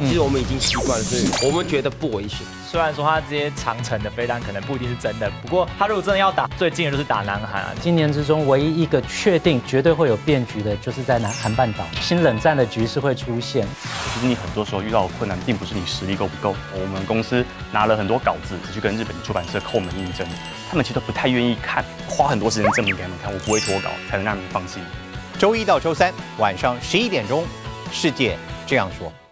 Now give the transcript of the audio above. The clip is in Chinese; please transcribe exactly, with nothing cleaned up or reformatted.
其实我们已经习惯了，所以我们觉得不危险。 虽然说他这些长程的飞弹可能不一定是真的，不过他如果真的要打，最近的就是打南韩啊。 今年之中唯一一个确定绝对会有变局的，就是在南韩半岛，新冷战的局势会出现。 其实你很多时候遇到的困难，并不是你实力够不够。我们公司拿了很多稿子，去跟日本出版社叩门应征，他们其实都不太愿意看，花很多时间证明给他们看，我不会脱稿，才能让你们放心。 周一到周三晚上十一点钟，世界这样说。